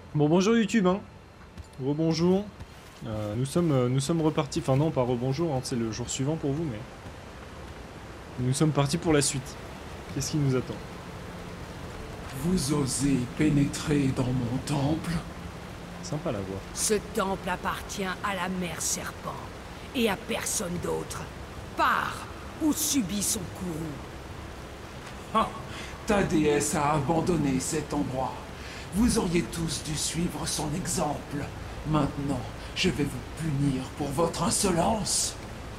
Bon, bonjour YouTube, hein. Rebonjour. Nous sommes repartis. Enfin, non, pas rebonjour, hein, c'est le jour suivant pour vous, mais. Nous sommes partis pour la suite. Qu'est-ce qui nous attend? Vous osez pénétrer dans mon temple? Sympa la voix. Ce temple appartient à la mère serpent et à personne d'autre. Pars ou subis son courroux. Ah, ta déesse a abandonné cet endroit. Vous auriez tous dû suivre son exemple. Maintenant, je vais vous punir pour votre insolence.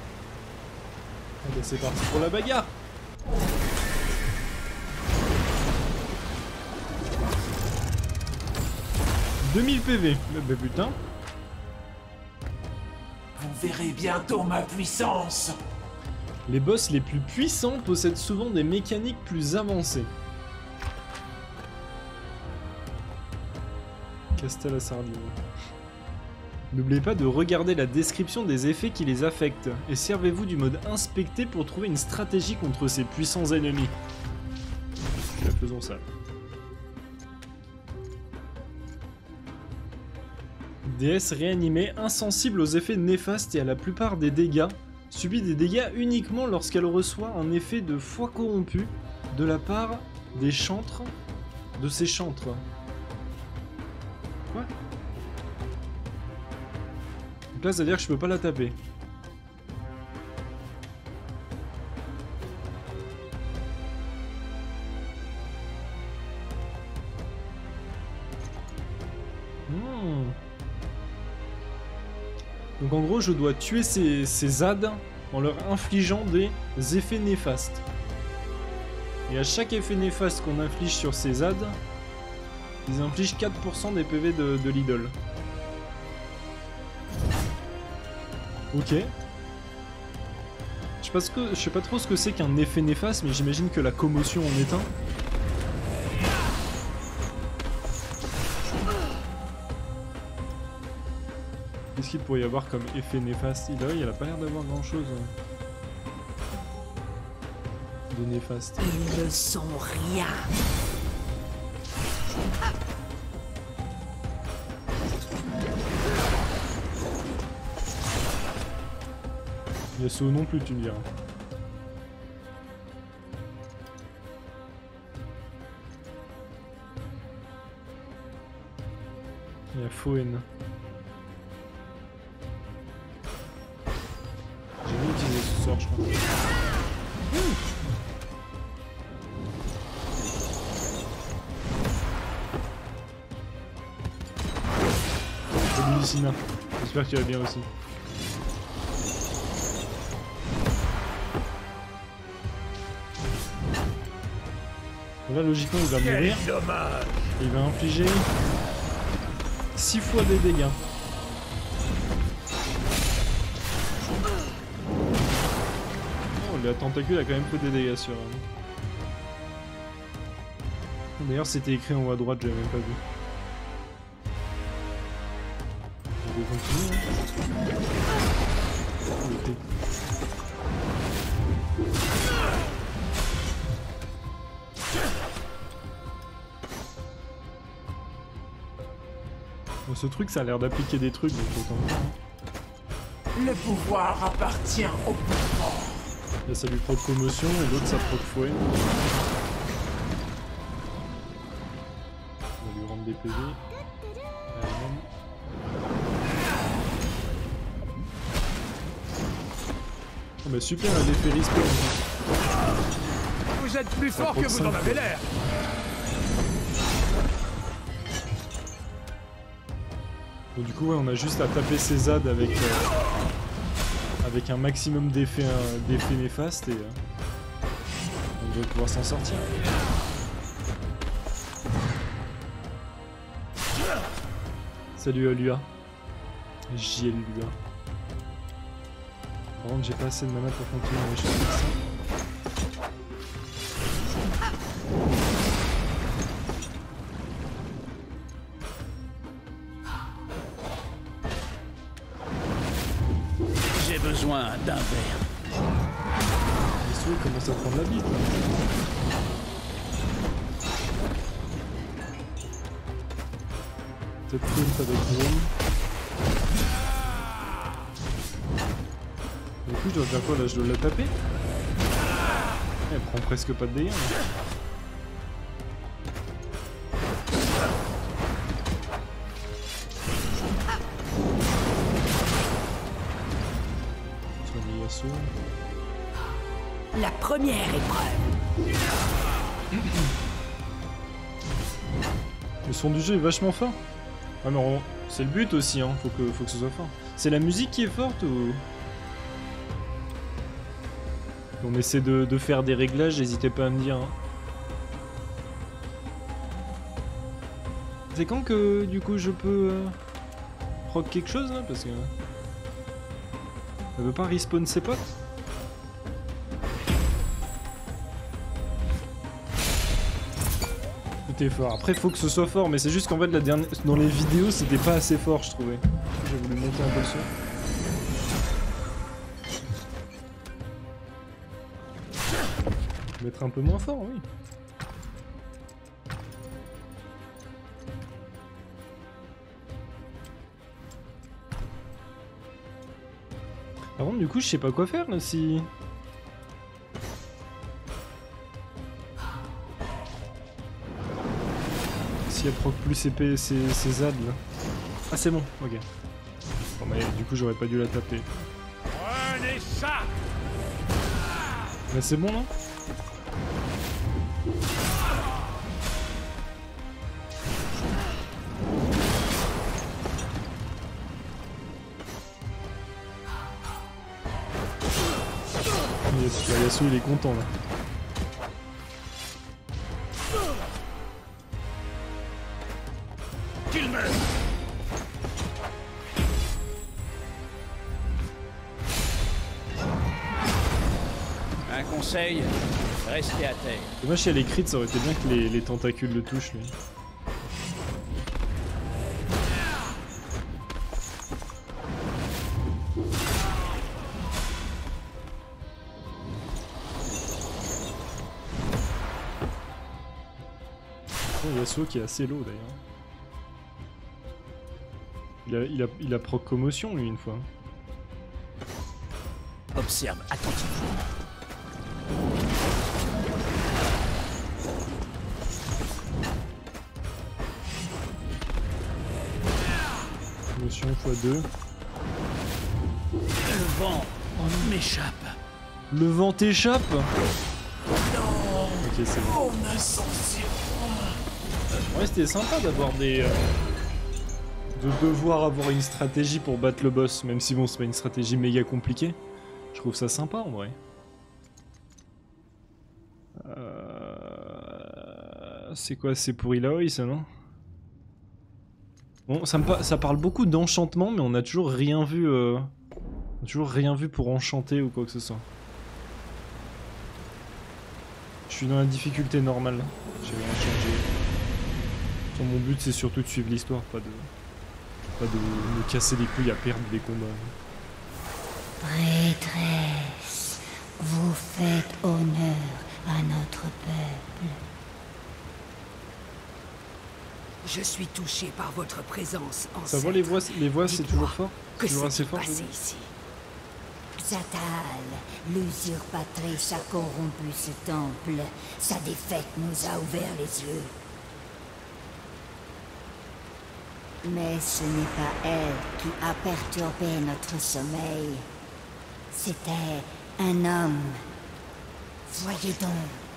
Eh ben, c'est parti pour la bagarre. « 2000 PV. Bah putain. Vous verrez bientôt ma puissance. Les boss les plus puissants possèdent souvent des mécaniques plus avancées. Castel à sardine. N'oubliez pas de regarder la description des effets qui les affectent, et servez-vous du mode inspecté pour trouver une stratégie contre ces puissants ennemis. Faisons ça. Déesse réanimée, insensible aux effets néfastes et à la plupart des dégâts, subit des dégâts uniquement lorsqu'elle reçoit un effet de foi corrompue de la part des chantres, de ses chantres. Quoi? Donc là, ça veut dire que je peux pas la taper. Donc en gros, je dois tuer ces ZAD en leur infligeant des effets néfastes. Et à chaque effet néfaste qu'on inflige sur ces ZAD, ils infligent 4% des PV de l'idole. Ok. Je sais pas trop ce que c'est qu'un effet néfaste, mais j'imagine que la commotion en est un. Qu'est-ce qu'il pourrait y avoir comme effet néfaste? Il a pas l'air d'avoir grand chose de néfaste. Ils ne sont rien. Yasuo non plus, tu me diras. Il y a Foen. J'ai jamais utilisé ce sort, je crois. Salut Lucina, j'espère que tu vas bien aussi. Là, logiquement, il va mourir. Et il va infliger 6 fois des dégâts. Oh, la tentacule a quand même pris des dégâts sur elle. D'ailleurs, c'était écrit en haut à droite, j'avais même pas vu. On va continuer, hein. Okay. Bon, ce truc, ça a l'air d'appliquer des trucs, donc autant. Le pouvoir appartient au plus fort. Là, ça lui proc commotion et l'autre, ça proc fouet. On va lui rendre des PV. Oh bah super, elle a l'effet respawn. Vous êtes plus fort que vous en avez l'air. Bon, du coup, ouais, on a juste à taper ces ZAD avec un maximum d'effets néfastes et on doit pouvoir s'en sortir. Salut Lua. JL Lua. Par contre, j'ai pas assez de mana pour continuer à échapper de ça. J'ai besoin d'un verre. Il commence à prendre la bite. Peut-être taunt avec Drone. Du coup, je dois faire quoi là? Je dois la taper? Elle prend presque pas de dégâts. La première épreuve. Le son du jeu est vachement fort. Ah non, c'est le but aussi, hein. Faut que ce soit fort. C'est la musique qui est forte ou... On essaie de faire des réglages, n'hésitez pas à me dire. Hein. C'est quand que du coup je peux proc quelque chose là? Parce que... Elle veut pas respawn ses potes? Tout est fort. Après faut que ce soit fort, mais c'est juste qu'en fait la dernière... dans les vidéos c'était pas assez fort je trouvais. J'ai voulu monter un peu le son. Mettre un peu moins fort, oui. Par contre, du coup, je sais pas quoi faire là si. Si elle proc plus épais ses ZAD là. Ah, c'est bon, ok. Bon, mais du coup, j'aurais pas dû la taper. Prenez ça! Mais c'est bon là? Yasuo il est content là. Qu'il meure! Un conseil, restez à terre. Dommage si elle est crit, ça aurait été bien que les tentacules le touchent lui. Yasuo qui est assez low d'ailleurs. Il a proc commotion lui une fois. Observe attentivement. Commotion x2. Le vent m'échappe. Le vent t'échappe? Non. Ok, c'est bon. Mon ascension. Ouais, c'était sympa d'avoir des... de devoir avoir une stratégie pour battre le boss, même si bon, c'est pas une stratégie méga compliquée. Je trouve ça sympa en vrai. C'est quoi? C'est pour Ilaoi ça, non? Bon, ça parle beaucoup d'enchantement, mais on a toujours rien vu... pour enchanter ou quoi que ce soit. Je suis dans la difficulté normale. J'ai rien changé. Mon but c'est surtout de suivre l'histoire, pas de me casser les couilles à perdre des combats. Prêtresse, vous faites honneur à notre peuple. Je suis touché par votre présence, ancêtre. Ça va les voix c'est toujours fort? Que toujours assez fort passé ici? Xatal, l'usurpatrice a corrompu ce temple. Sa défaite nous a ouvert les yeux. Mais ce n'est pas elle qui a perturbé notre sommeil. C'était un homme. Voyez donc.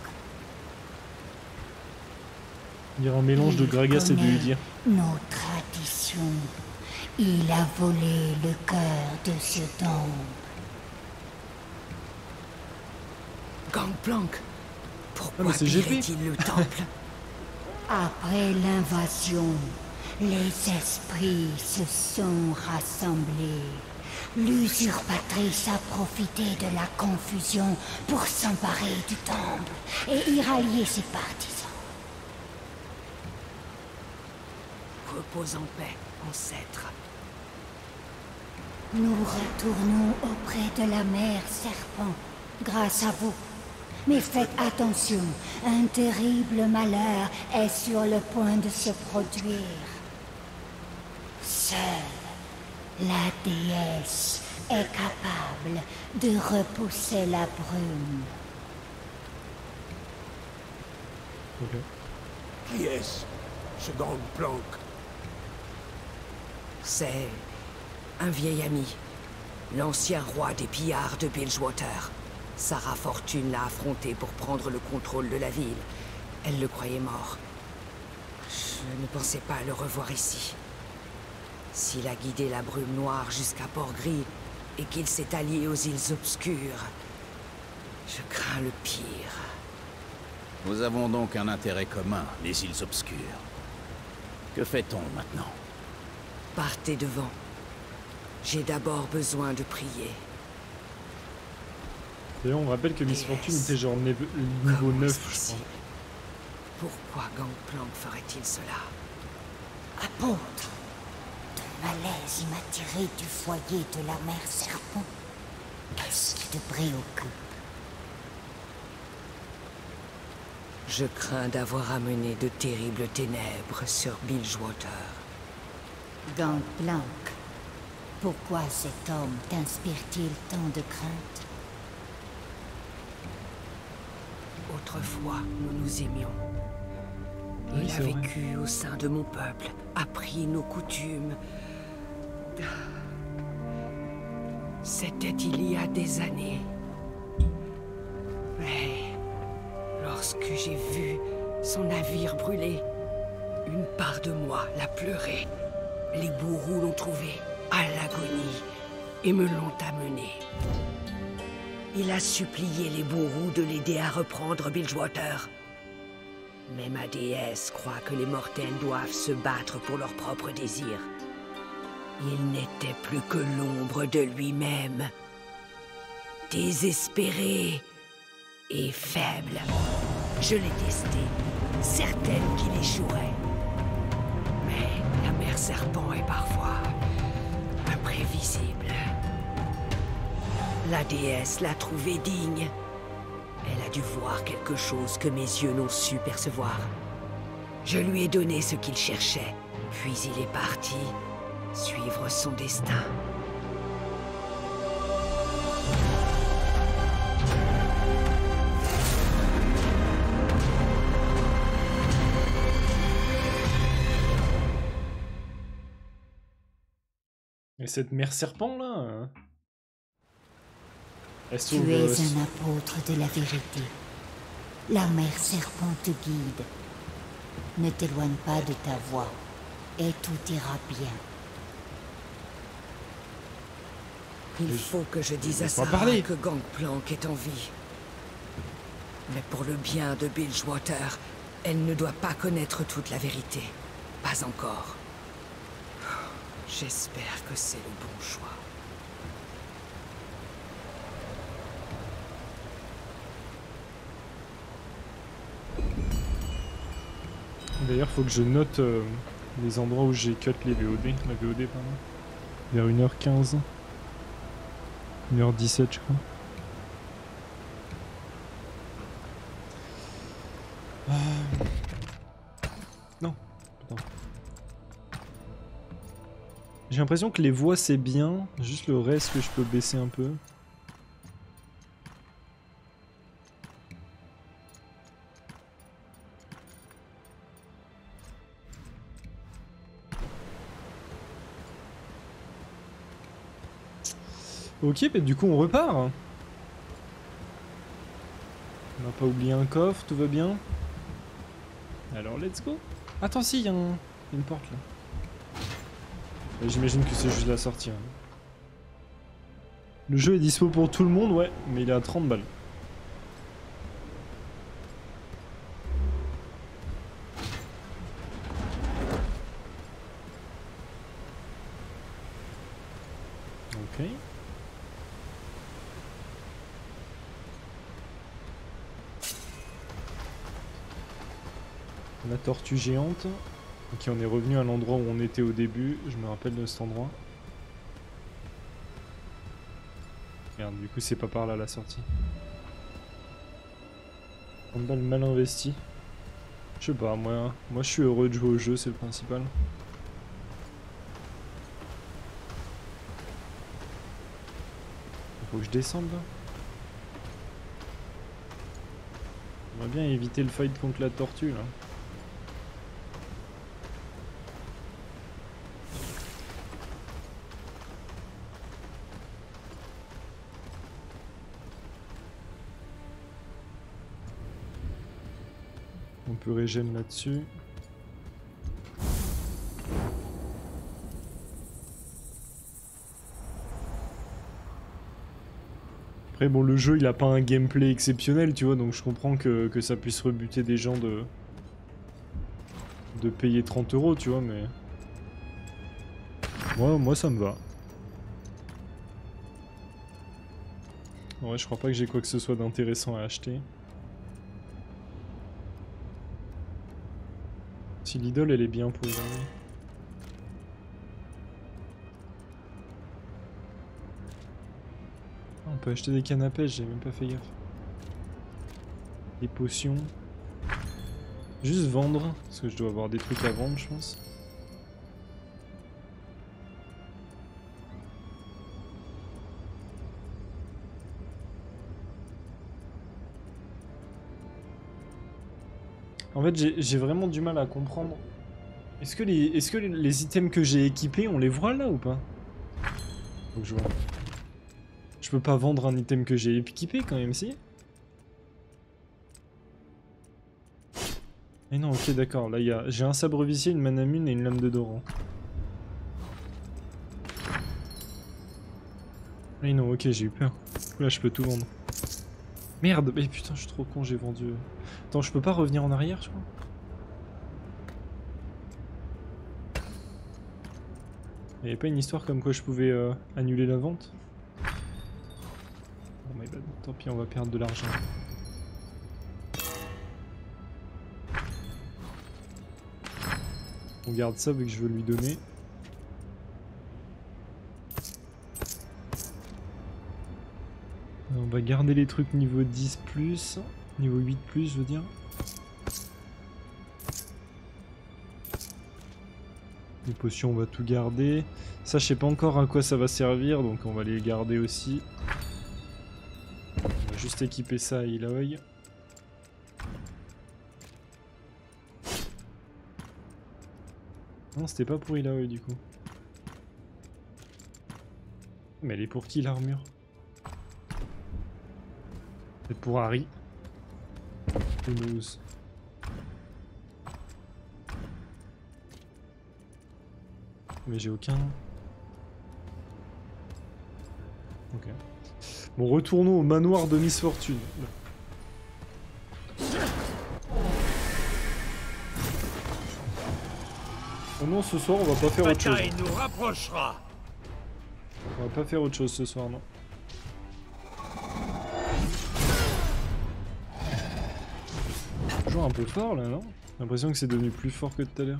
Il y a un mélange de Gragas et de Udyr. Nos traditions. Il a volé le cœur de ce temple. Gangplank, pourquoi c'est GP. pillerait-il le temple? Après l'invasion, les esprits se sont rassemblés. L'usurpatrice a profité de la confusion pour s'emparer du temple et y rallier ses partisans. Repose en paix, ancêtre. Nous retournons auprès de la mère serpent, grâce à vous. Mais faites attention, un terrible malheur est sur le point de se produire. Seule la déesse est capable de repousser la brume. Ok. Qui est-ce, ce Gangplank? C'est un vieil ami. L'ancien roi des pillards de Bilgewater. Sarah Fortune l'a affronté pour prendre le contrôle de la ville. Elle le croyait mort. Je ne pensais pas le revoir ici. S'il a guidé la brume noire jusqu'à Port-Gris et qu'il s'est allié aux îles obscures, je crains le pire. Nous avons donc un intérêt commun, les îles obscures. Que fait-on maintenant? Partez devant. J'ai d'abord besoin de prier. D'ailleurs, on rappelle que Miss Fortune était genre niveau Comment 9, est-ce je crois. possible? Pourquoi Gangplank ferait-il cela? Apôtre, ton malaise m'a tiré du foyer de la mère serpent. Qu'est-ce qui te préoccupe? Je crains d'avoir amené de terribles ténèbres sur Bilgewater. Gangplank, pourquoi cet homme t'inspire-t-il tant de crainte? Autrefois, nous nous aimions. Oui, Il a c'est vrai. vécu au sein de mon peuple, appris nos coutumes. C'était il y a des années. Mais lorsque j'ai vu son navire brûler, une part de moi l'a pleuré. Les bourreaux l'ont trouvé à l'agonie et me l'ont amené. Il a supplié les bourreaux de l'aider à reprendre Bilgewater. Mais ma déesse croit que les mortels doivent se battre pour leurs propres désirs. Il n'était plus que l'ombre de lui-même. Désespéré et faible. Je l'ai testé, certaine qu'il échouerait. Mais la mère serpent est parfois imprévisible. La déesse l'a trouvé digne. Elle a dû voir quelque chose que mes yeux n'ont su percevoir. Je lui ai donné ce qu'il cherchait, puis il est parti suivre son destin. Et cette mère serpent là, elle Tu sauve. es un apôtre de la vérité. La mère serpent te guide. Ne t'éloigne pas de ta voie, et tout ira bien. Il faut que je dise à Laisse-moi Sarah parler. que Gangplank est en vie. Mais pour le bien de Bilgewater, elle ne doit pas connaître toute la vérité. Pas encore. J'espère que c'est le bon choix. D'ailleurs, faut que je note les endroits où j'ai cut les VOD. La VOD, pardon. Vers 1h15. 1h17, je crois. Non. Putain. J'ai l'impression que les voix c'est bien. Juste le reste que je peux baisser un peu. Ok, bah du coup on repart. On n'a pas oublié un coffre, tout va bien. Alors let's go. Attends, si, il y a une porte là. J'imagine que c'est juste la sortie. Hein. Le jeu est dispo pour tout le monde, ouais, mais il est à 30 balles. Ok. La tortue géante. Ok, on est revenu à l'endroit où on était au début. Je me rappelle de cet endroit. Merde, du coup c'est pas par là la sortie. 30 balles mal investi. Je sais pas, moi je suis heureux de jouer au jeu, c'est le principal. Faut que je descende là. J'aimerais bien éviter le fight contre la tortue là. On peut régène là-dessus. Après bon, le jeu il a pas un gameplay exceptionnel, tu vois, donc je comprends que ça puisse rebuter des gens de payer 30 €, tu vois, mais moi ça me va. Ouais, je crois pas que j'ai quoi que ce soit d'intéressant à acheter. Si l'idole elle est bien pour aujourd'hui. On peut acheter des cannes à pêche, j'ai même pas fait gaffe. Des potions. Juste vendre, parce que je dois avoir des trucs à vendre, je pense. En fait, j'ai vraiment du mal à comprendre. Est-ce que les items que j'ai équipés, on les voit là ou pas? Faut que je vois. Je peux pas vendre un item que j'ai équipé quand même, si? Et non, ok, d'accord. Là, j'ai un sabre vicié, une manamune et une lame de Doran. Et non, ok, j'ai eu peur. Du coup, là, je peux tout vendre. Merde, mais putain, je suis trop con, j'ai vendu. Attends, je peux pas revenir en arrière, je crois. Il n'y avait pas une histoire comme quoi je pouvais annuler la vente? Oh my bad, tant pis, on va perdre de l'argent. On garde ça vu que je veux lui donner. On va garder les trucs niveau 10+, niveau 8+, je veux dire. Les potions, on va tout garder. Ça, je sais pas encore à quoi ça va servir, donc on va les garder aussi. On va juste équiper ça à Aloy. Non, c'était pas pour Aloy du coup. Mais elle est pour qui l'armure? C'est pour Harry. Who knows? Mais j'ai aucun. Ok. Bon, retournons au manoir de Miss Fortune. Oh non, ce soir on va pas faire autre chose. nous rapprochera. On va pas faire autre chose ce soir, non. Toujours un peu fort là, non? J'ai l'impression que c'est devenu plus fort que tout à l'heure.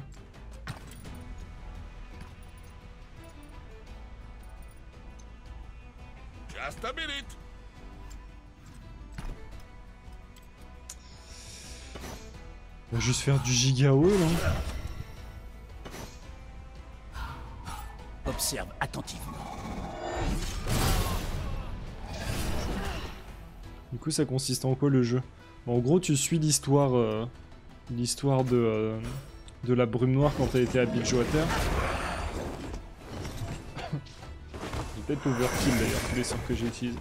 Just a minute. On va juste faire du giga haut là. Observe attentivement. Du coup, ça consiste en quoi le jeu? Bon, en gros, tu suis l'histoire de la brume noire quand elle était à Bilgewater. J'ai peut-être overkill d'ailleurs tous les sorts que j'ai utilisés.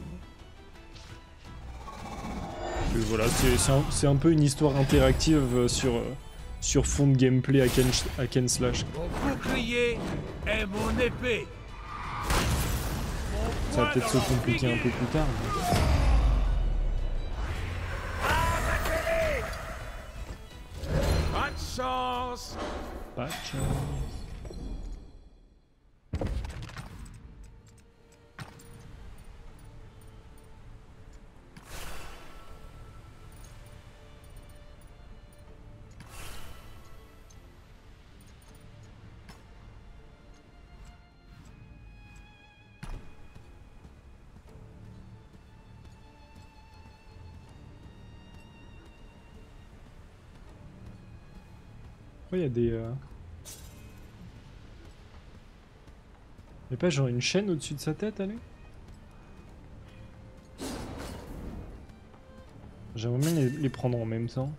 Et voilà, c'est un peu une histoire interactive sur fond de gameplay hack and slash. Mon bouclier est mon épée. Ça va peut-être se compliquer un peu plus tard. Mais... Pas de chance. Pas de chance. Il y a des... Y'a pas genre une chaîne au-dessus de sa tête, allez? J'aimerais bien les prendre en même temps.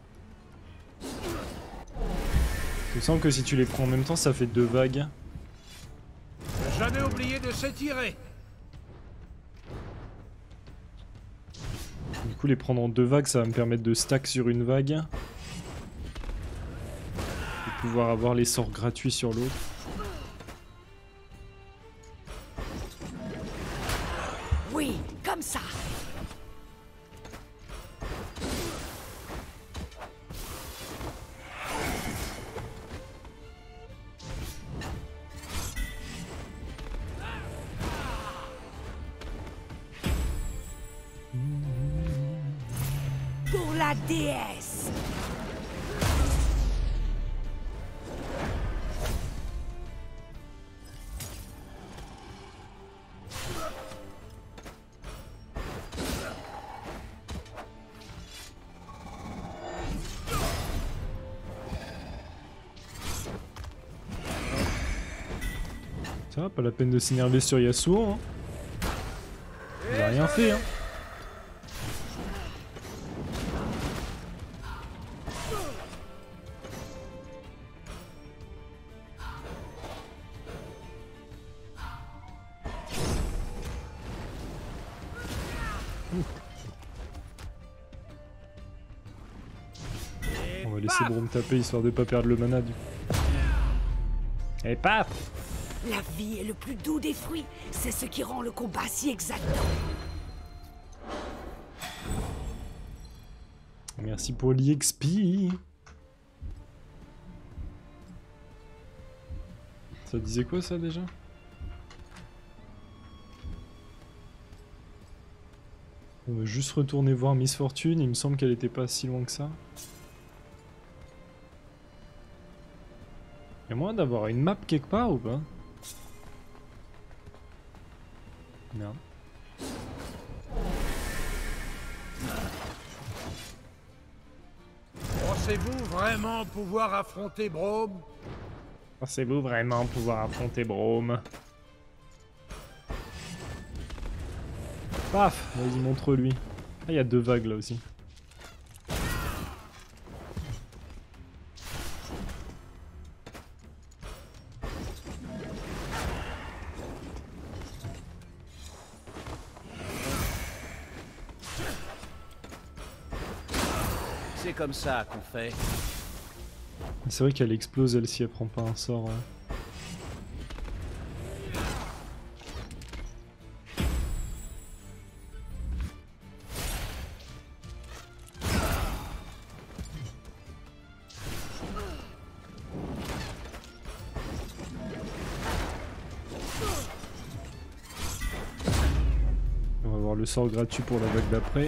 Je sens que si tu les prends en même temps, ça fait 2 vagues. Jamais oublié de s'étirer. Du coup, les prendre en 2 vagues, ça va me permettre de stack sur une vague. Et pouvoir avoir les sorts gratuits sur l'autre. Oui, comme ça. Pour la déesse. Ça va, pas la peine de s'énerver sur Yasuo. Hein. Il a rien fait. Hein. On va laisser Braum taper histoire de pas perdre le mana du coup. Et paf! La vie est le plus doux des fruits. C'est ce qui rend le combat si exaltant. Merci pour l'EXP. Ça disait quoi ça déjà? On va juste retourner voir Miss Fortune, il me semble qu'elle était pas si loin que ça. Y'a moyen d'avoir une map quelque part ou pas? Merde. Pensez-vous vraiment pouvoir affronter Braum? Pensez-vous vraiment pouvoir affronter Braum? Paf! Vas-y, montre-lui. Ah, il y a 2 vagues là aussi. C'est comme ça qu'on fait. C'est vrai qu'elle explose elle si elle prend pas un sort. On va avoir le sort gratuit pour la vague d'après.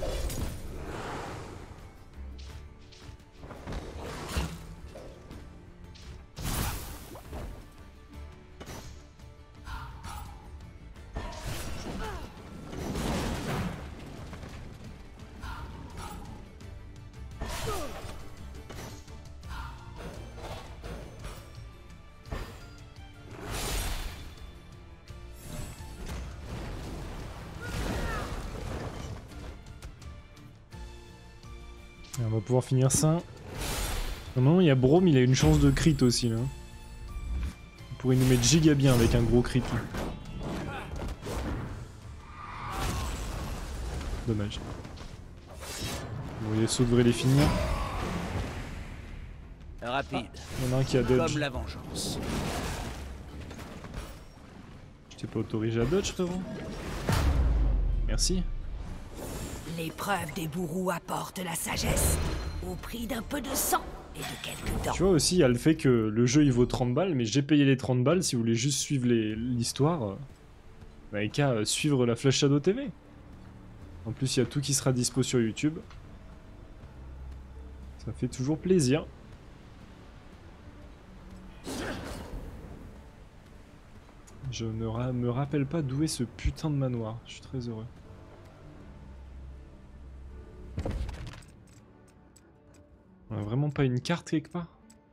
Et on va pouvoir finir ça. Normalement, il y a Braum, il a une chance de crit aussi là. Il pourrait nous mettre giga bien avec un gros crit. Dommage. Bon, Yasuo devrait les finir. Rapide. Il y en a un qui a dodge. Comme la vengeance. Je t'ai pas autorisé à dodge, frérot. Merci. L'épreuve des bourreaux apporte la sagesse, au prix d'un peu de sang et de quelques dents. Tu vois aussi, il y a le fait que le jeu il vaut 30 balles, mais j'ai payé les 30 balles. Si vous voulez juste suivre l'histoire, bah, et qu'à suivre la Flash Shadow TV. En plus, il y a tout qui sera dispo sur YouTube. Ça fait toujours plaisir. Je ne me rappelle pas d'où est ce putain de manoir. Je suis très heureux. On a vraiment pas une carte quelque part?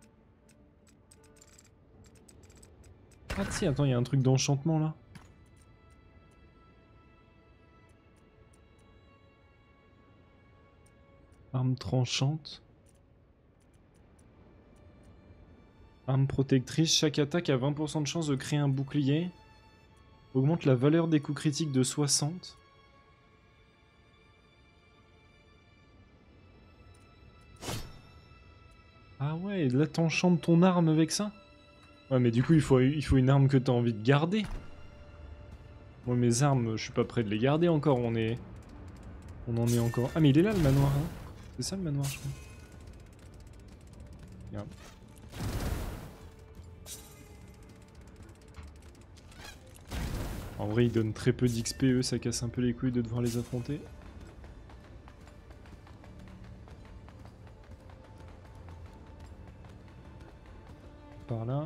Ah si, attends, il y a un truc d'enchantement là. Arme tranchante. Arme protectrice. Chaque attaque a 20% de chance de créer un bouclier. Augmente la valeur des coups critiques de 60. Ah ouais, et là t'enchantes ton arme avec ça? Ouais, mais du coup il faut une arme que t'as envie de garder. Moi mes armes, je suis pas prêt de les garder encore, on en est encore... Ah mais il est là le manoir, hein. C'est ça le manoir je crois. Regarde. En vrai ils donnent très peu d'XP, eux ça casse un peu les couilles de devoir les affronter. Par là.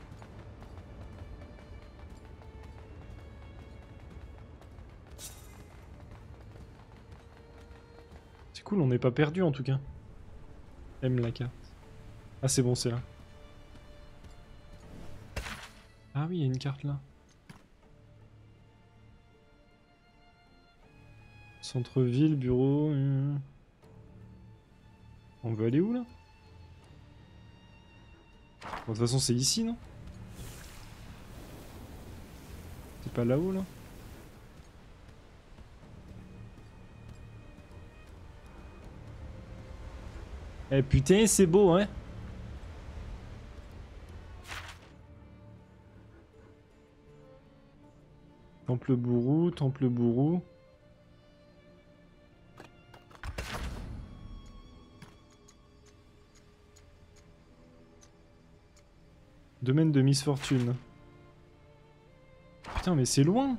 C'est cool, on n'est pas perdu en tout cas. Aime la carte. Ah c'est bon, c'est là. Ah oui, il y a une carte là. Centre-ville, bureau... On veut aller où là? Bon, de toute façon c'est ici, non? C'est pas là-haut là? Eh putain c'est beau hein? Temple bourrou, temple bourrou. Domaine de Miss Fortune. Putain mais c'est loin.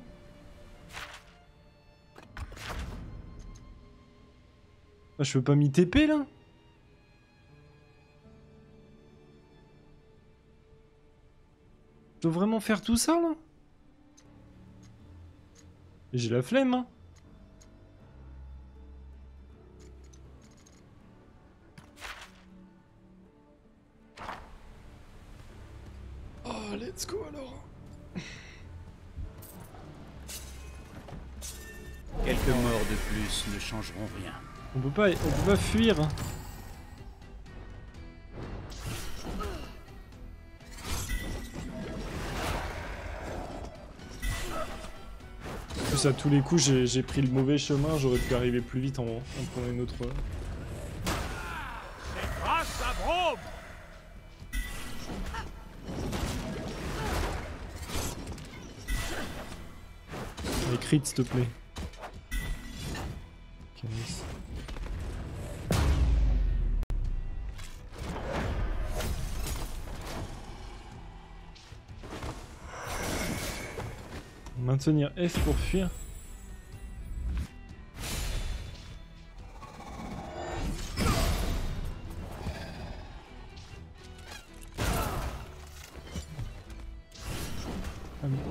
Ah, je peux pas m'y TP là? Je dois vraiment faire tout ça là? J'ai la flemme hein. Oh let's go alors. Quelques morts de plus ne changeront rien. On peut pas fuir. En plus à tous les coups j'ai pris le mauvais chemin, j'aurais pu arriver plus vite en prenant une autre... C'est grâce à Braum! Les crits s'il te plaît. Okay, nice. Maintenir F pour fuir. Ah, mais...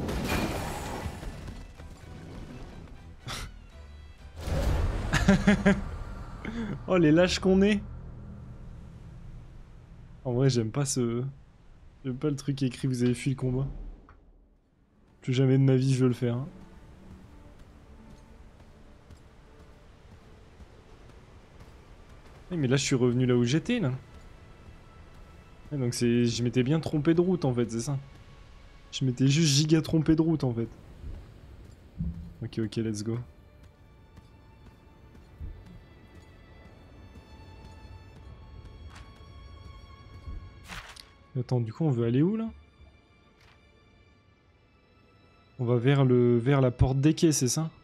Oh les lâches qu'on est. En vrai j'aime pas ce... J'aime pas le truc écrit vous avez fui le combat. Plus jamais de ma vie je veux le faire. Hein. Mais là je suis revenu là où j'étais là. Ouais, donc c'est... Je m'étais bien trompé de route en fait, c'est ça. Je m'étais juste giga trompé de route en fait. Ok ok let's go. Attends, du coup on veut aller où là? On va vers la porte des quais, c'est ça?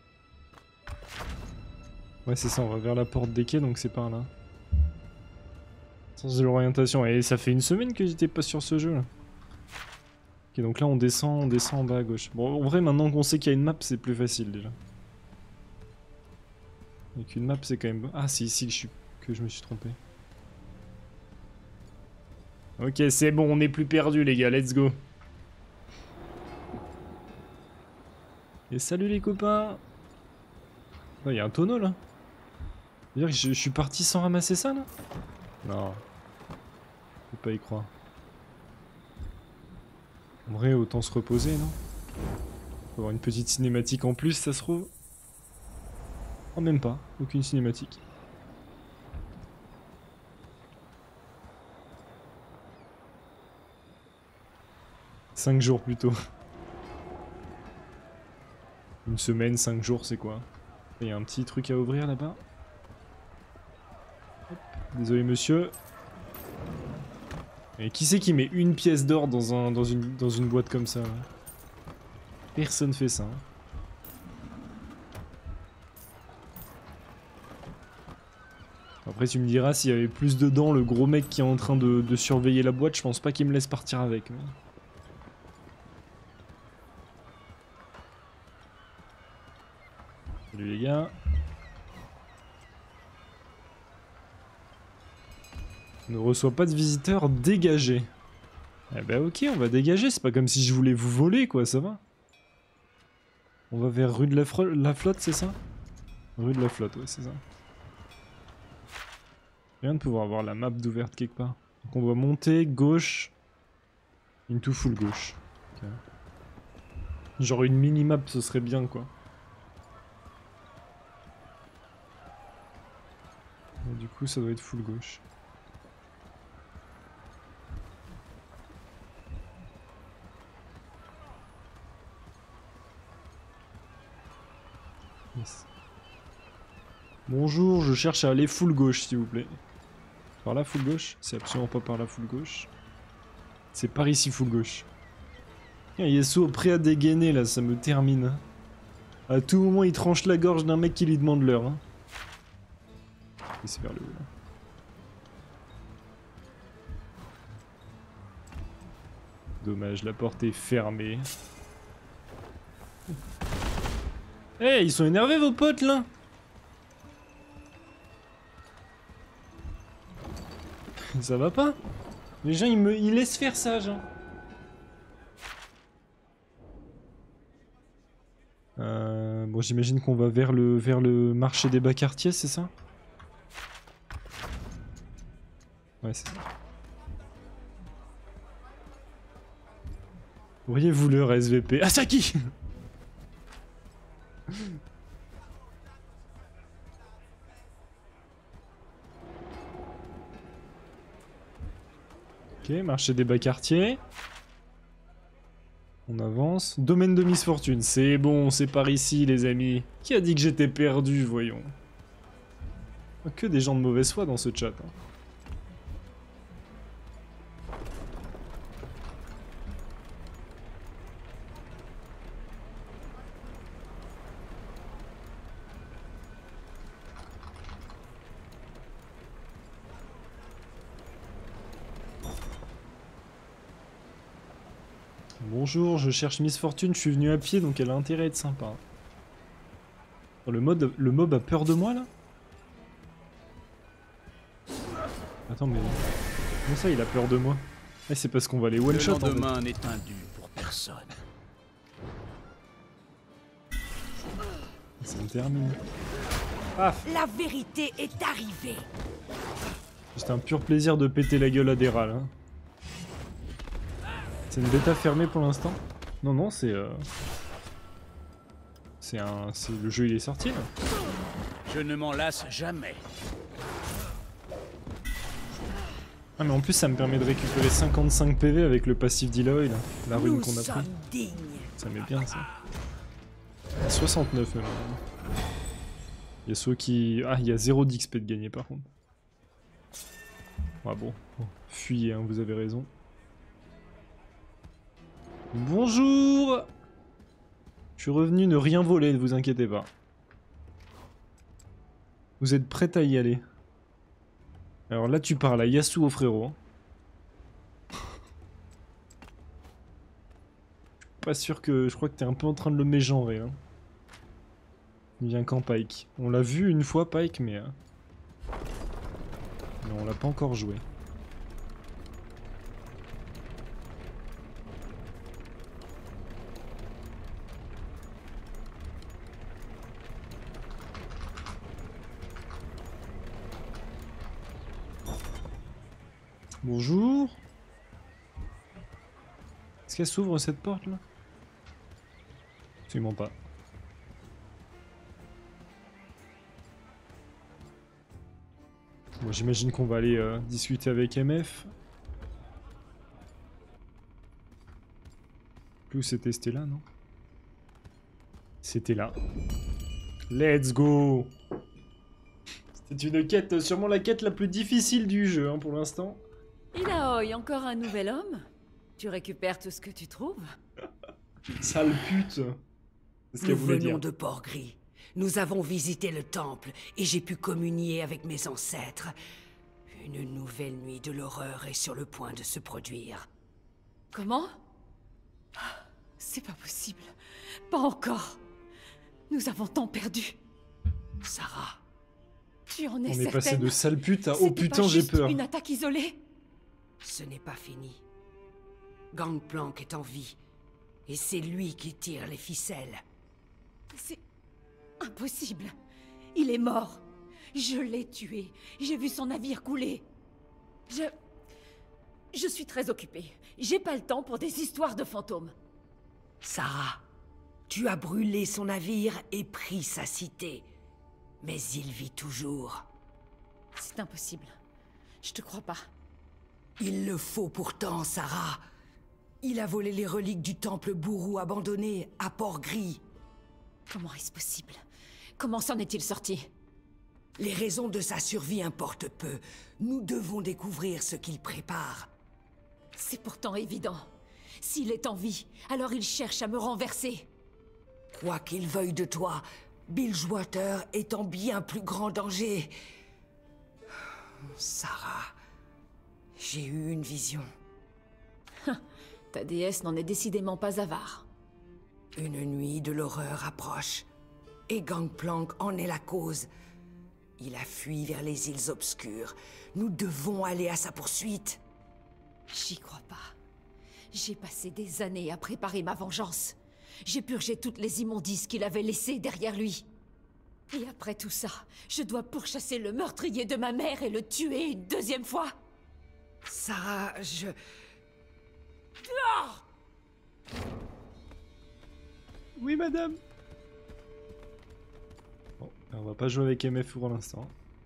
Ouais c'est ça, on va vers la porte des quais, donc c'est par là. Sens de l'orientation, et ça fait une semaine que j'étais pas sur ce jeu là. Ok donc là on descend en bas à gauche. Bon en vrai maintenant qu'on sait qu'il y a une map c'est plus facile déjà. Avec une map c'est quand même... Ah c'est ici que je me suis trompé. Ok, c'est bon, on n'est plus perdu les gars, let's go. Et salut les copains. Il y a un tonneau là. C'est-à-dire que je suis parti sans ramasser ça là? Non. Je peux pas y croire. En vrai, autant se reposer, non? Faut avoir une petite cinématique en plus, ça se trouve. Oh, même pas, aucune cinématique. 5 jours plutôt. Une semaine, 5 jours, c'est quoi? Il y a un petit truc à ouvrir là-bas. Désolé monsieur. Et qui c'est qui met une pièce d'or dans une boîte comme ça? Personne fait ça. Hein. Après tu me diras s'il y avait plus dedans, le gros mec qui est en train de surveiller la boîte, je pense pas qu'il me laisse partir avec. Mais... Salut les gars. Ne reçoit pas de visiteurs, dégagez. Eh ben ok, on va dégager, c'est pas comme si je voulais vous voler quoi, ça va. On va vers rue de la Flotte, c'est ça? Rue de la Flotte, ouais c'est ça. Je viens de pouvoir avoir la map d'ouverte quelque part. Donc on doit monter, gauche, into full gauche. Okay. Genre une mini-map ce serait bien quoi. Et du coup ça doit être full gauche. Yes. Bonjour, je cherche à aller full gauche s'il vous plaît. Par là full gauche? C'est absolument pas par là full gauche. C'est par ici full gauche. Yasuo prêt à dégainer là, ça me termine. À tout moment il tranche la gorge d'un mec qui lui demande l'heure. Hein. Et c'est vers le haut là. Dommage, la porte est fermée. Eh, hey, ils sont énervés vos potes là. Ça va pas? Les gens ils laissent faire ça genre. Bon j'imagine qu'on va vers le marché des bas quartiers, c'est ça? Ouais c'est ça. Auriez-vous l'heure SVP? Asaki! Ok, marché des bas quartiers. On avance. Domaine de Miss Fortune. C'est bon, c'est par ici les amis. Qui a dit que j'étais perdu, voyons? Que des gens de mauvaise foi dans ce chat. Hein. Bonjour, je cherche Miss Fortune, je suis venu à pied donc elle a intérêt à être sympa. Oh, le mob a peur de moi là? Attends mais... Comment ça il a peur de moi? Eh, c'est parce qu'on va les one shot. Le lendemain n'est indu pour personne. Ça me termine. Paf! La vérité est arrivée. Juste un pur plaisir de péter la gueule à des râles. Hein. C'est une bêta fermée pour l'instant? Non, non, c'est... Le jeu il est sorti là. Je ne m'en lasse jamais. Ah mais en plus ça me permet de récupérer 55 PV avec le passif d'Eloy là. La rune qu'on a pris. Ça met bien ça. 69 même. Il y a ceux qui... Ah, il y a 0 d'XP de gagné par contre. Ah bon. Fuyez, hein, vous avez raison. Bonjour! Je suis revenu ne rien voler, ne vous inquiétez pas. Vous êtes prêts à y aller? Alors là tu parles à Yasuo frérot. Pas sûr que... Je crois que t'es un peu en train de le mégenrer. Hein. Il vient quand Pike? On l'a vu une fois Pike mais... Mais on l'a pas encore joué. Bonjour. Est-ce qu'elle s'ouvre cette porte là? Absolument pas. Bon, j'imagine qu'on va aller discuter avec MF. Plus c'était là, non? C'était là. Let's go! C'est une quête, sûrement la quête la plus difficile du jeu, hein, pour l'instant. Ilaoi, encore un nouvel homme? Tu récupères tout ce que tu trouves? Sale pute! C'est ce qu'elle Nous voulait venons dire. de Port-Gris. Nous avons visité le temple et j'ai pu communier avec mes ancêtres. Une nouvelle nuit de l'horreur est sur le point de se produire. Comment? C'est pas possible. Pas encore. Nous avons tant perdu. Sarah, Tu en es On certaine? est passé de sale pute à oh C'était putain pas j'ai juste peur. une attaque isolée? ce n'est pas fini. Gangplank est en vie. Et c'est lui qui tire les ficelles. C'est impossible. Il est mort. Je l'ai tué. J'ai vu son navire couler. Je suis très occupée. J'ai pas le temps pour des histoires de fantômes. Sarah, tu as brûlé son navire et pris sa cité. Mais il vit toujours. C'est impossible. Je te crois pas. Il le faut pourtant, Sarah. Il a volé les reliques du temple Bourou abandonné à Port-Gris. Comment est-ce possible? Comment s'en est-il sorti? Les raisons de sa survie importent peu. Nous devons découvrir ce qu'il prépare. C'est pourtant évident. S'il est en vie, alors il cherche à me renverser. Quoi qu'il veuille de toi, Bilgewater est en bien plus grand danger. Sarah, j'ai eu une vision. Ta déesse n'en est décidément pas avare. Une nuit de l'horreur approche, et Gangplank en est la cause. Il a fui vers les îles obscures. Nous devons aller à sa poursuite. J'y crois pas. J'ai passé des années à préparer ma vengeance. J'ai purgé toutes les immondices qu'il avait laissées derrière lui. Et après tout ça, je dois pourchasser le meurtrier de ma mère et le tuer une deuxième fois. Sarah, Oui madame. Bon, on va pas jouer avec MF pour l'instant.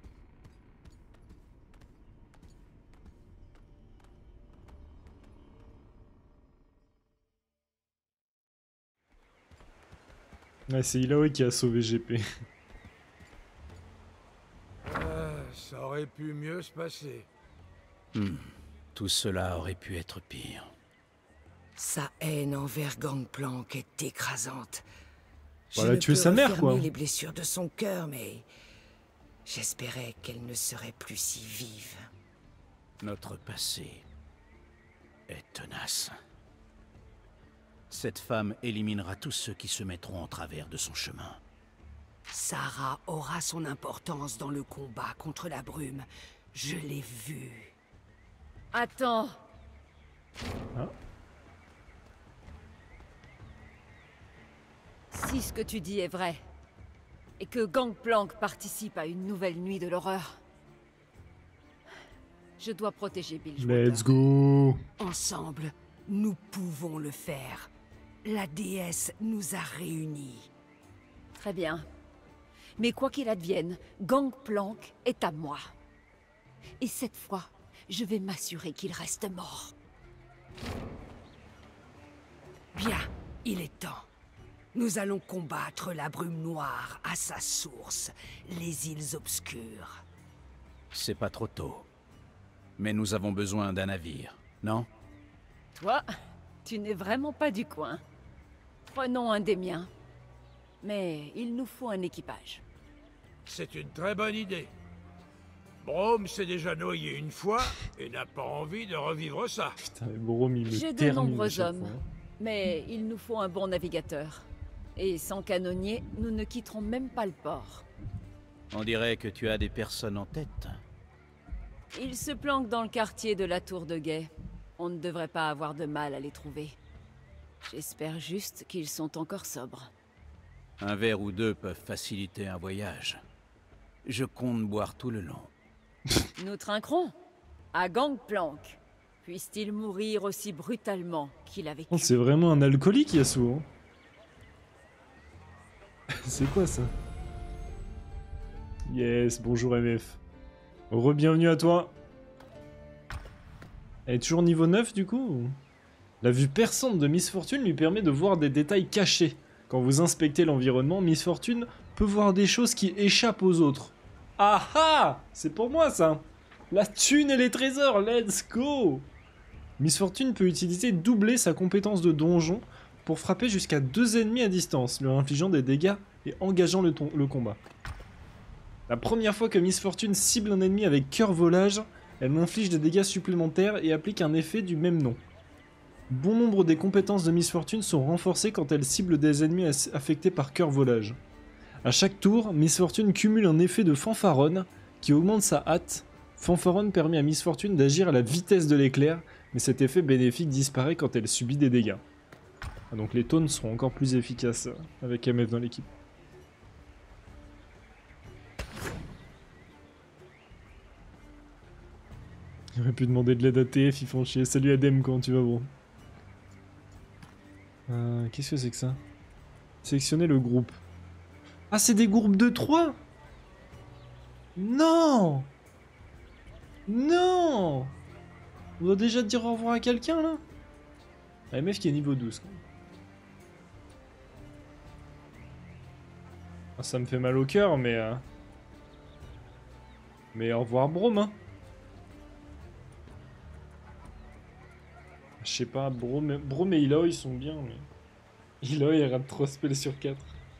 Ouais, c'est Ilaoi qui a sauvé GP. Ça aurait pu mieux se passer. Tout cela aurait pu être pire. sa haine envers Gangplank est écrasante. Voilà, tuer sa mère, quoi. Les blessures de son cœur, mais j'espérais qu'elle ne serait plus si vive. Notre passé est tenace. Cette femme éliminera tous ceux qui se mettront en travers de son chemin. Sarah aura son importance dans le combat contre la brume. Je l'ai vu. Attends. Ah. Si ce que tu dis est vrai, et que Gangplank participe à une nouvelle nuit de l'horreur, je dois protéger Bilgewater. Let's go. Ensemble, nous pouvons le faire. La déesse nous a réunis. Très bien. Mais quoi qu'il advienne, Gangplank est à moi. Et cette fois, je vais m'assurer qu'il reste mort. Bien, il est temps. Nous allons combattre la brume noire à sa source, les îles obscures. C'est pas trop tôt. Mais nous avons besoin d'un navire, non? Toi, tu n'es vraiment pas du coin. Prenons un des miens. Mais il nous faut un équipage. C'est une très bonne idée. Brome s'est déjà noyé une fois et n'a pas envie de revivre ça. Putain, mais Brome, il me J'ai de termine à nombreux chaque hommes, fois. mais il nous faut un bon navigateur. Et sans canonnier, nous ne quitterons même pas le port. On dirait que tu as des personnes en tête. Ils se planquent dans le quartier de la Tour de Guet. On ne devrait pas avoir de mal à les trouver. J'espère juste qu'ils sont encore sobres. Un verre ou deux peuvent faciliter un voyage. Je compte boire tout le long. Nous trinquerons à Gangplank. Puisse-t-il mourir aussi brutalement qu'il a vécu. Oh, c'est vraiment un alcoolique, Yasuo. C'est quoi ça? Yes, bonjour MF. Re-bienvenue à toi. Elle est toujours niveau 9 du coup? La vue perçante de Miss Fortune lui permet de voir des détails cachés. Quand vous inspectez l'environnement, Miss Fortune peut voir des choses qui échappent aux autres. Ah ah! C'est pour moi ça! La thune et les trésors, let's go! Miss Fortune peut utiliser doubler sa compétence de donjon pour frapper jusqu'à 2 ennemis à distance, leur infligeant des dégâts et engageant le combat. La première fois que Miss Fortune cible un ennemi avec cœur volage, elle inflige des dégâts supplémentaires et applique un effet du même nom. Bon nombre des compétences de Miss Fortune sont renforcées quand elle cible des ennemis affectés par cœur volage. A chaque tour, Miss Fortune cumule un effet de fanfaronne qui augmente sa hâte. Fanfaronne permet à Miss Fortune d'agir à la vitesse de l'éclair, mais cet effet bénéfique disparaît quand elle subit des dégâts. Ah, donc les taunts seront encore plus efficaces avec MF dans l'équipe. J'aurais pu demander de l'aide à TF, ils font chier. Salut Adem, comment tu vas, bro? Qu'est-ce que c'est que ça? Sélectionner le groupe. Ah, c'est des groupes de 3? Non! Non! On doit déjà dire au revoir à quelqu'un, là? Ah, MF qui est niveau 12, quand même. Ah, ça me fait mal au cœur, mais... Mais au revoir, Brome, hein. Je sais pas, Brome et Eloy sont bien, mais... Eloy, elle rate 3 spells sur 4.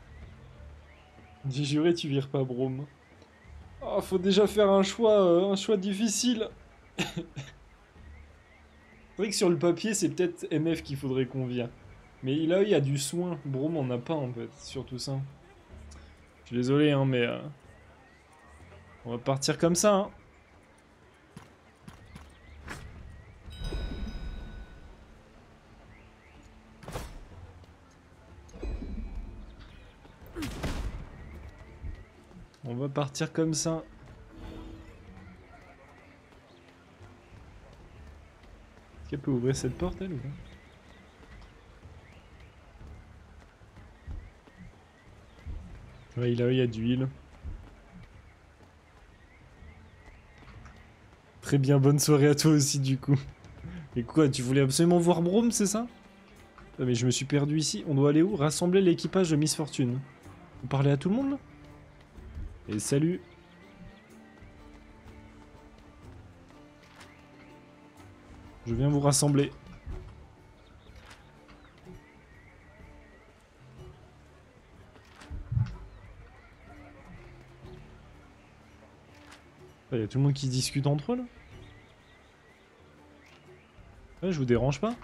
J'ai juré, tu vires pas Brome. Oh, faut déjà faire un choix difficile. C'est vrai que sur le papier, c'est peut-être MF qu'il faudrait qu'on vire. Mais Eloy a du soin, Brome en a pas en fait, surtout ça. Je suis désolé, hein, mais... on va partir comme ça, hein. On va partir comme ça. Est-ce qu'elle peut ouvrir cette porte, elle, ou pas? Ouais, il y a du heal. Très bien, bonne soirée à toi aussi, du coup. Et quoi, tu voulais absolument voir Brome, c'est ça? Ah, mais je me suis perdu ici. On doit aller où? Rassembler l'équipage de Miss Fortune. Vous parlez à tout le monde, là? Et salut. Je viens vous rassembler. Il y a tout le monde qui discute entre eux là. Ouais, je vous dérange pas?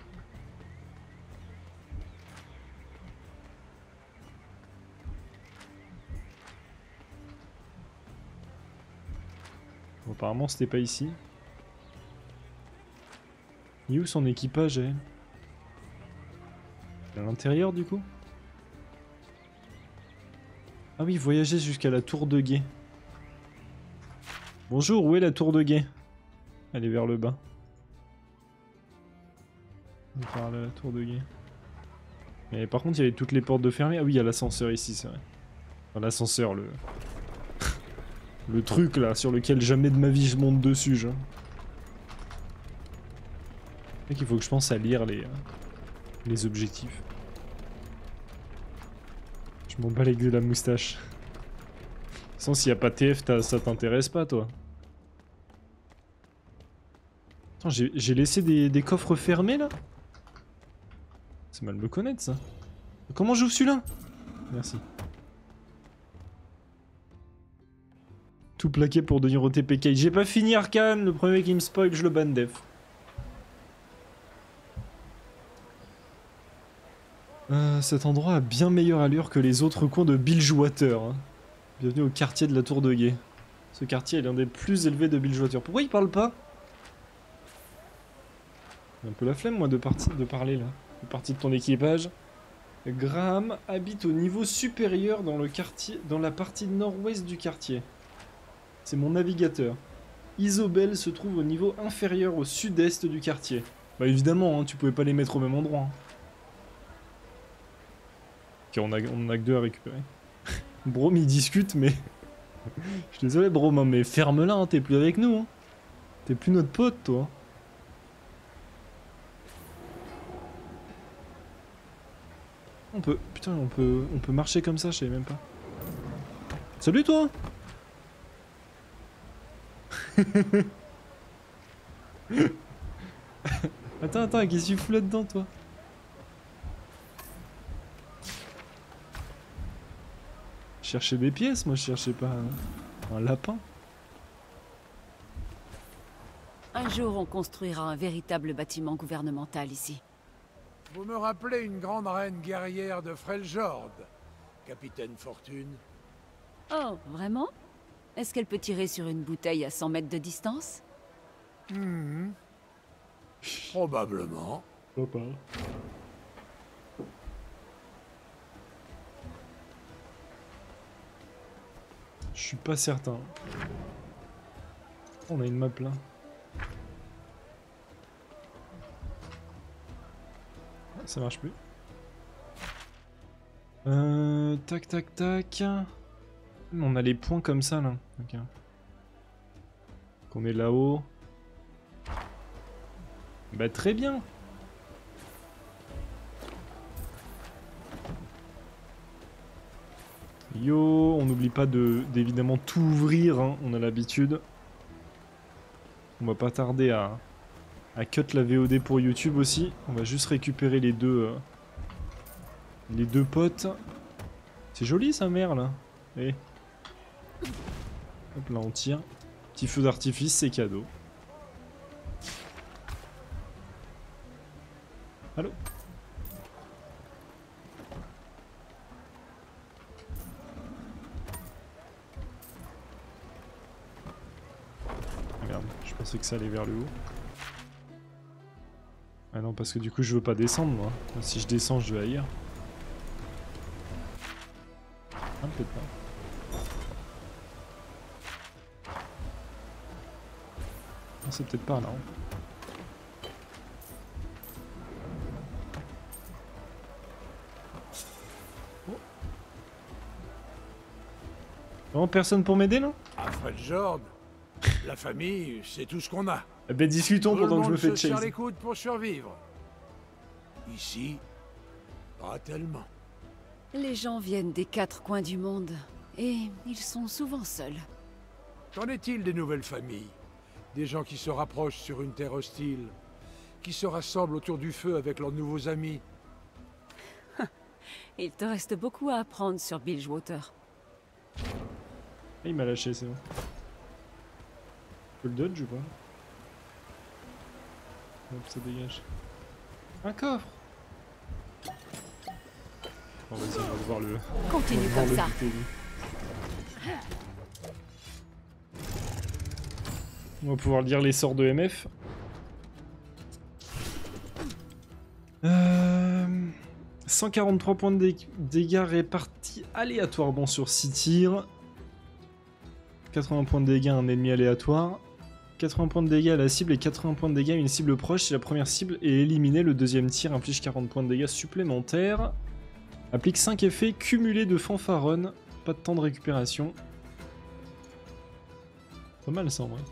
Bon, apparemment c'était pas ici. Il est où son équipage, elle? À l'intérieur du coup? Ah oui, voyager jusqu'à la tour de guet. Bonjour, où est la tour de guet? Elle est vers le bas. On part à la tour de guet. Mais par contre, il y avait toutes les portes de fermées. Ah oui, il y a l'ascenseur ici, c'est vrai. Enfin, l'ascenseur, le... le truc là, sur lequel jamais de ma vie je monte dessus, genre. C'est qu'il faut que je pense à lire les objectifs. Je m'en bats les de la moustache. De toute façon, s'il n'y a pas TF, ça t'intéresse pas, toi. Attends, j'ai laissé des coffres fermés, là? C'est mal me connaître, ça. Comment j'ouvre celui-là? Merci. Tout plaqué pour devenir au TPK. J'ai pas fini Arcane, le premier qui me spoil, je le ban def. Cet endroit a bien meilleure allure que les autres coins de Bilgewater. Hein. Bienvenue au quartier de la Tour de Guet. Ce quartier est l'un des plus élevés de Bilgewater. Pourquoi il parle pas? J'ai un peu la flemme moi de parler là. Fais partie de ton équipage. Graham habite au niveau supérieur dans le quartier, dans la partie nord-ouest du quartier. C'est mon navigateur. Isobel se trouve au niveau inférieur au sud-est du quartier. Bah évidemment, hein, tu pouvais pas les mettre au même endroit. Hein. Ok, on en a que 2 à récupérer. Brome il discute mais... Je suis désolé Brome, mais ferme-la, hein, t'es plus avec nous. Hein. T'es plus notre pote toi. on peut... Putain, on peut marcher comme ça, je savais même pas. Salut toi. Attends, qu'est-ce que tu fous là-dedans, toi? Je cherchais des pièces, moi je cherchais pas un lapin. Un jour, on construira un véritable bâtiment gouvernemental ici. Vous me rappelez une grande reine guerrière de Freljord, capitaine Fortune. Oh, vraiment? Est-ce qu'elle peut tirer sur une bouteille à 100 mètres de distance? Probablement. Papa. Je suis pas certain. On a une map là. Ah, ça marche plus. Tac. On a les points comme ça là. Ok. Qu'on est là-haut. Bah très bien. Yo, on n'oublie pas d'évidemment tout ouvrir, hein, on a l'habitude. On va pas tarder à cut la VOD pour YouTube aussi. On va juste récupérer les deux potes. C'est joli sa mère là. Et hop là on tire. Petit feu d'artifice, c'est cadeau. Allô? Merde, je pensais que ça allait vers le haut. Ah non, parce que du coup je veux pas descendre moi. Si je descends, je vais ailleurs. Ah, peut-être pas. Ah, c'est peut-être pas là. Oh, personne pour m'aider là? À Freljord, la famille, c'est tout ce qu'on a. Eh ben discutons pendant que je me fais se serre chase. les coudes pour survivre. Ici, pas tellement. Les gens viennent des 4 coins du monde, et ils sont souvent seuls. Qu'en est-il des nouvelles familles? Des gens qui se rapprochent sur une terre hostile, qui se rassemblent autour du feu avec leurs nouveaux amis. Il te reste beaucoup à apprendre sur Bilgewater. Il m'a lâché, c'est bon. Je peux le dodge ou pas? Hop, ça dégage. Un coffre! Bon, vas-y, on va devoir le... Continue comme ça. On va pouvoir lire les sorts de MF. 143 points de dégâts répartis aléatoirement sur 6 tirs. 80 points de dégâts à un ennemi aléatoire. 80 points de dégâts à la cible et 80 points de dégâts à une cible proche. Si la première cible est éliminée, le deuxième tir inflige 40 points de dégâts supplémentaires. Applique 5 effets cumulés de fanfaronne. Pas de temps de récupération. Pas mal ça en vrai.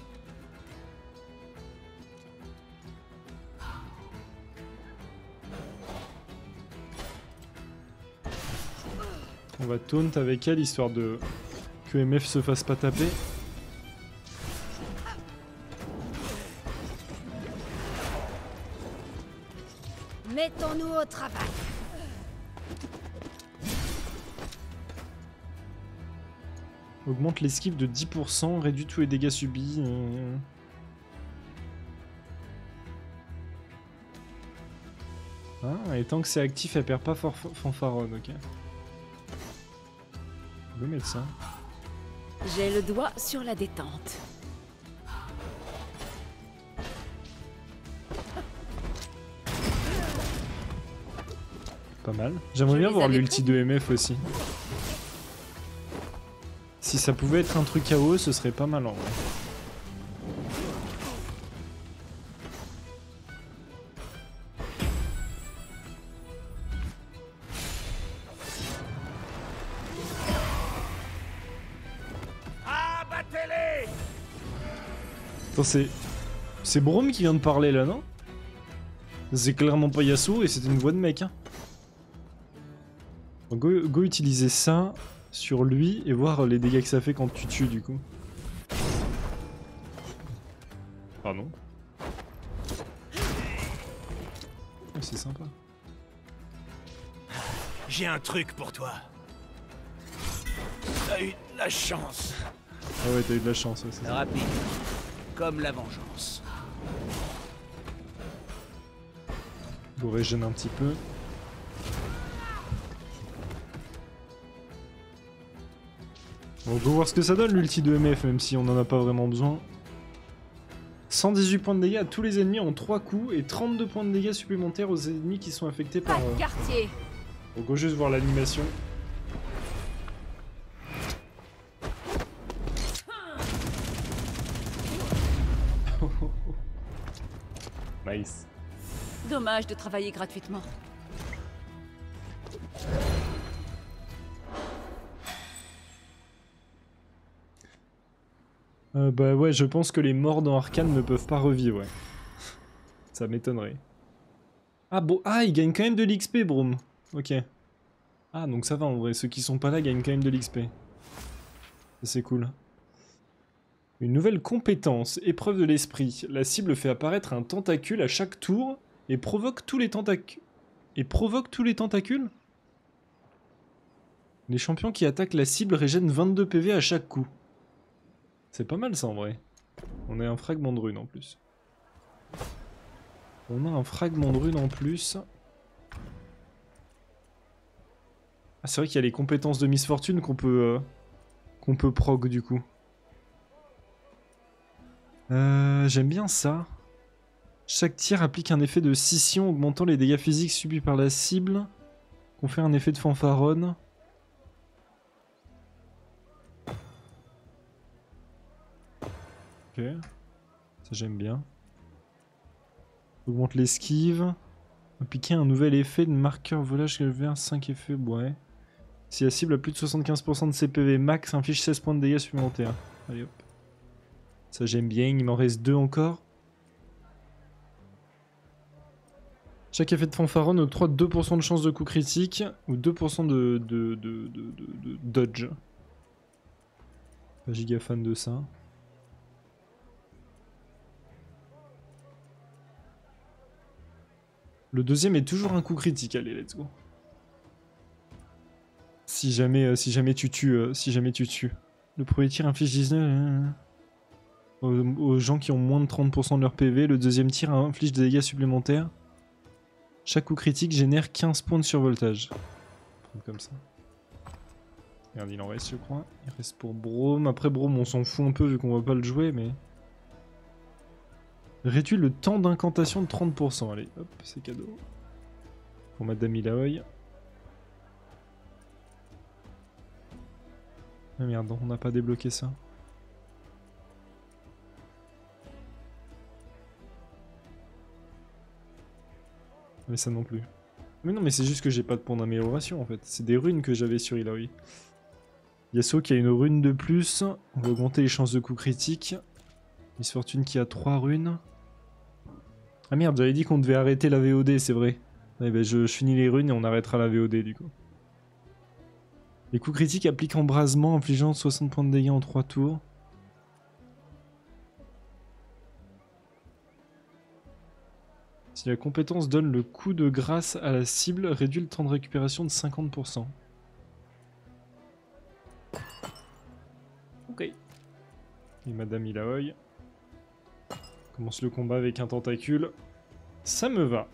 On va taunt avec elle histoire de que MF se fasse pas taper. Mettons-nous au travail. Augmente l'esquive de 10%, réduit tous les dégâts subis. Ah, et tant que c'est actif, elle perd pas fanfaronne, ok. Je vais mettre ça. J'ai le doigt sur la détente. Pas mal. J'aimerais bien voir l'ulti de MF aussi. Si ça pouvait être un truc AOE, ce serait pas mal en vrai. Attends, c'est Braum qui vient de parler là, non? C'est clairement pas Yasuo et c'est une voix de mec, hein. Donc, go utiliser ça sur lui et voir les dégâts que ça fait quand tu tues du coup. Pardon. Oh, c'est sympa. J'ai un truc pour toi. T'as eu de la chance. Ah ouais, t'as eu de la chance, ouais, c'est ça. Rapide, comme la vengeance. Go régène un petit peu. Bon, go voir ce que ça donne l'ulti de MF, même si on en a pas vraiment besoin. 118 points de dégâts à tous les ennemis en 3 coups et 32 points de dégâts supplémentaires aux ennemis qui sont affectés par... Quartier. Bon, go juste voir l'animation. Nice. Dommage de travailler gratuitement. Bah ouais, je pense que les morts dans Arcane ne peuvent pas revivre, ouais. Ça m'étonnerait. Ah bon, ah, il gagne quand même de l'XP, Broom. Ok. Ah, donc ça va en vrai, ceux qui sont pas là gagnent quand même de l'XP. C'est cool. Une nouvelle compétence, épreuve de l'esprit. La cible fait apparaître un tentacule à chaque tour et provoque tous les tentacules. Les champions qui attaquent la cible régènent 22 PV à chaque coup. C'est pas mal ça en vrai. On a un fragment de rune en plus. Ah, c'est vrai qu'il y a les compétences de Miss Fortune qu'on peut proc du coup. J'aime bien ça. Chaque tir applique un effet de scission augmentant les dégâts physiques subis par la cible. Confère un effet de fanfaronne. Ok. Ça j'aime bien. Augmente l'esquive. Appliquer un nouvel effet de marqueur volage vers 5 effets. Ouais. Si la cible a plus de 75% de CPV max, inflige 16 points de dégâts supplémentaires. Allez hop. Ça j'aime bien, il m'en reste 2 encore. Chaque effet de fanfaronne octroie 2% de chance de coup critique ou 2% de dodge. Pas giga fan de ça. Le deuxième est toujours un coup critique, allez let's go. Si jamais tu tues. Le premier tir inflige 19 aux gens qui ont moins de 30% de leur PV. Le deuxième tir inflige des dégâts supplémentaires. Chaque coup critique génère 15 points de survoltage. Comme ça. Regarde, il en reste je crois. Il reste pour Braum. Après Braum on s'en fout un peu vu qu'on va pas le jouer mais... Réduit le temps d'incantation de 30%. Allez, hop, c'est cadeau. Pour Madame Ilaoi. Ah merde, on n'a pas débloqué ça. Mais ça non plus. Mais non, mais c'est juste que j'ai pas de points d'amélioration en fait. C'est des runes que j'avais sur Ilaoi. Yasuo qui a une rune de plus. On va augmenter les chances de coup critique. Miss Fortune qui a 3 runes. Ah merde, j'avais dit qu'on devait arrêter la VOD, c'est vrai. Eh ben, je finis les runes et on arrêtera la VOD du coup. Les coups critiques appliquent embrasement, infligeant 60 points de dégâts en 3 tours. Si la compétence donne le coup de grâce à la cible, réduit le temps de récupération de 50%. Ok. Et Madame Ilaoi commence le combat avec un tentacule. Ça me va.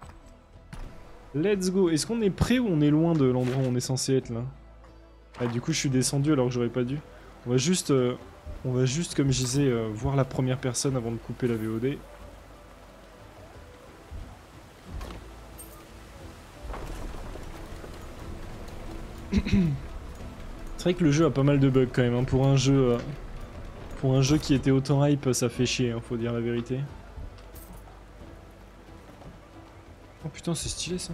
Let's go. Est-ce qu'on est prêt ou on est loin de l'endroit où on est censé être là? Ah, du coup je suis descendu alors que j'aurais pas dû. On va juste comme je disais, voir la première personne avant de couper la VOD. C'est vrai que le jeu a pas mal de bugs quand même, hein. Pour un jeu qui était autant hype, ça fait chier, hein, faut dire la vérité. Oh putain, c'est stylé ça.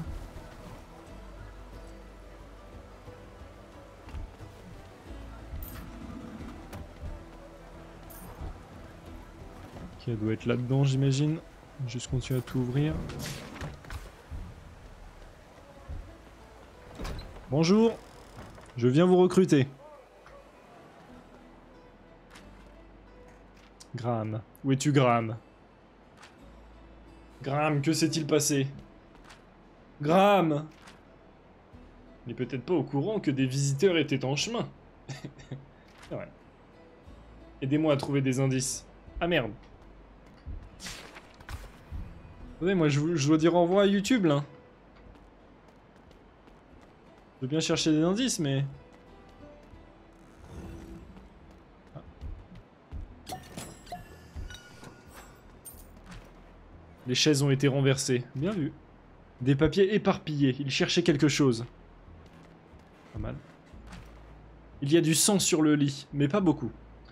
Ok, elle doit être là-dedans, j'imagine. Juste continuer à tout ouvrir. Bonjour. Je viens vous recruter. Graham. Où es-tu, Graham? Graham, que s'est-il passé? Graham! Il n'est peut-être pas au courant que des visiteurs étaient en chemin. Ouais. Aidez-moi à trouver des indices. Ah merde. Vous savez, moi je dois dire au revoir à YouTube là. Je veux bien chercher des indices, mais... Les chaises ont été renversées. Bien vu. Des papiers éparpillés. Il cherchait quelque chose. Pas mal. Il y a du sang sur le lit, mais pas beaucoup.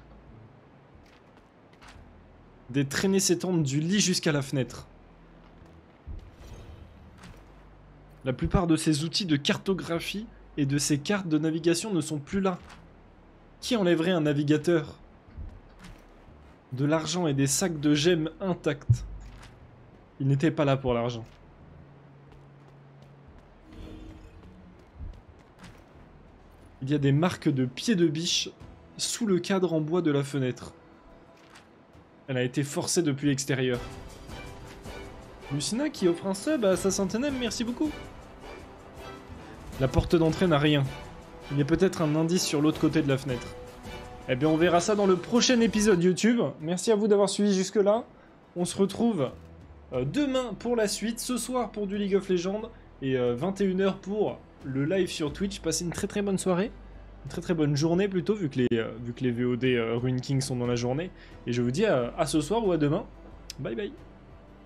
Des traînées s'étendent du lit jusqu'à la fenêtre. La plupart de ces outils de cartographie et de ces cartes de navigation ne sont plus là. Qui enlèverait un navigateur? De l'argent et des sacs de gemmes intacts. Il n'était pas là pour l'argent. Il y a des marques de pieds de biche sous le cadre en bois de la fenêtre. Elle a été forcée depuis l'extérieur. Lucina qui offre un sub à sa centenaire, merci beaucoup. La porte d'entrée n'a rien. Il y a peut-être un indice sur l'autre côté de la fenêtre. Eh bien on verra ça dans le prochain épisode YouTube. Merci à vous d'avoir suivi jusque là. On se retrouve demain pour la suite, ce soir pour du League of Legends et 21h pour le live sur Twitch. Passez une très bonne soirée, une très bonne journée plutôt vu que les VOD Ruin King sont dans la journée. Et je vous dis à ce soir ou à demain. Bye bye.